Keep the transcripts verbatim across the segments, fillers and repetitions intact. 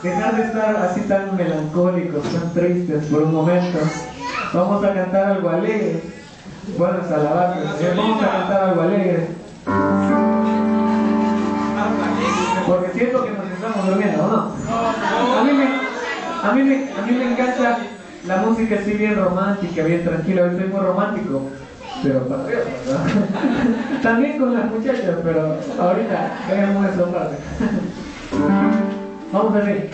dejar de estar así tan melancólicos, tan tristes por un momento. Vamos a cantar algo alegre. Bueno, hasta la vaca. Vamos a cantar algo alegre. Porque siento que nos estamos durmiendo, ¿o no? A mí me, a mí me, a mí me encanta la música así bien romántica, bien tranquila. Hoy soy muy romántico, pero para Dios, ¿verdad? También con las muchachas, pero ahorita dejemos eso aparte. Vamos a ver.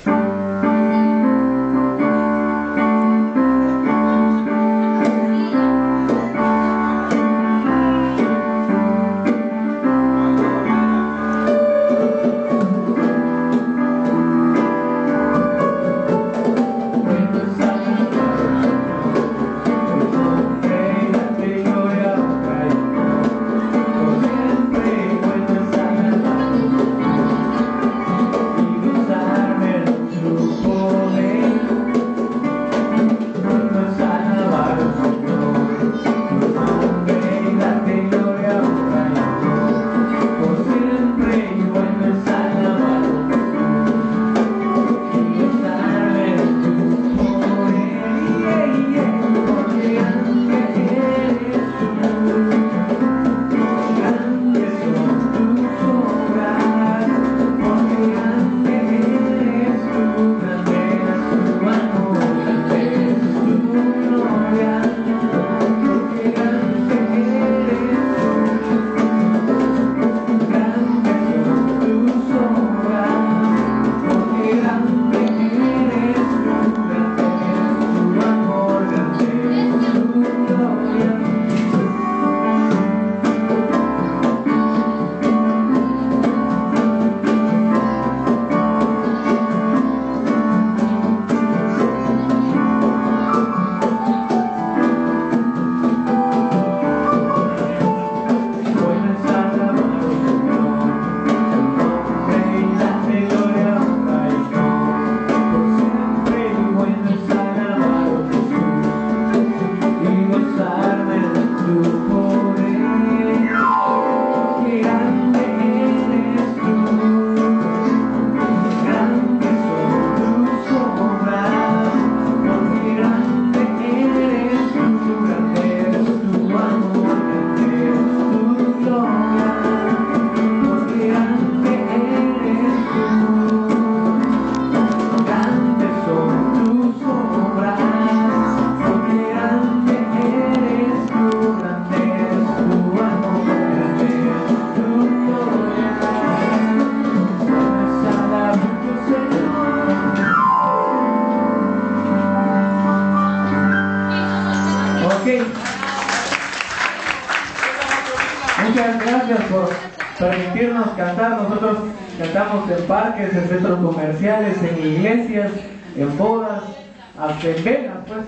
Muchas gracias por permitirnos cantar. Nosotros cantamos en parques, en centros comerciales, en iglesias, en bodas, hasta en venas, pues.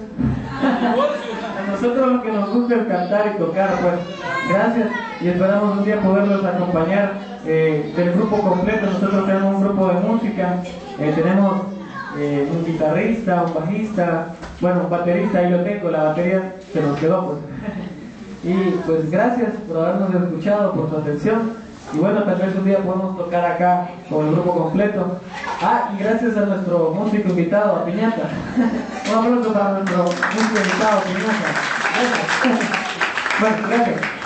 A nosotros lo que nos gusta es cantar y tocar, pues. Gracias y esperamos un día poderlos acompañar eh, del grupo completo. Nosotros tenemos un grupo de música, eh, tenemos eh, un guitarrista, un bajista, bueno, un baterista, ahí lo tengo, la batería se nos quedó, pues. Y pues gracias por habernos escuchado, por su atención. Y bueno, tal vez un día podemos tocar acá con el grupo completo. Ah, y gracias a nuestro músico invitado, a Piñata. Un aplauso para nuestro músico invitado, Piñata. Gracias. Bueno, gracias.